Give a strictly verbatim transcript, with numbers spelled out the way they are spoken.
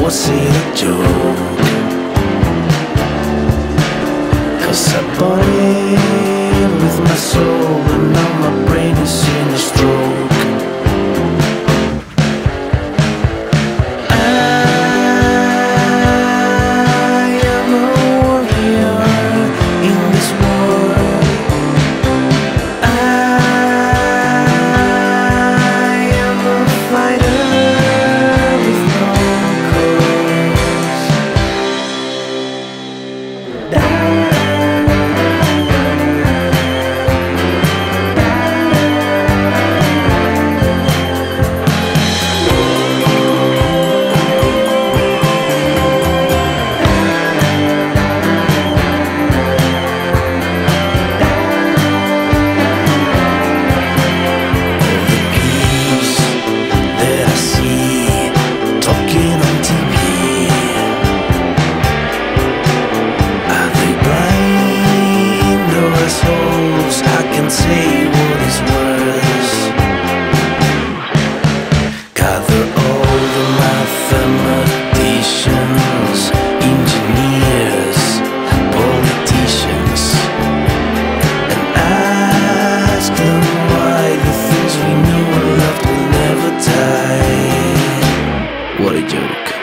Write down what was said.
was it a joke? 'Cause I bought it with my soul, and now my brain is in a stroke. I can say what is worse. Gather all the mathematicians, engineers, politicians, and ask them why the things we knew and loved will never die. What a joke.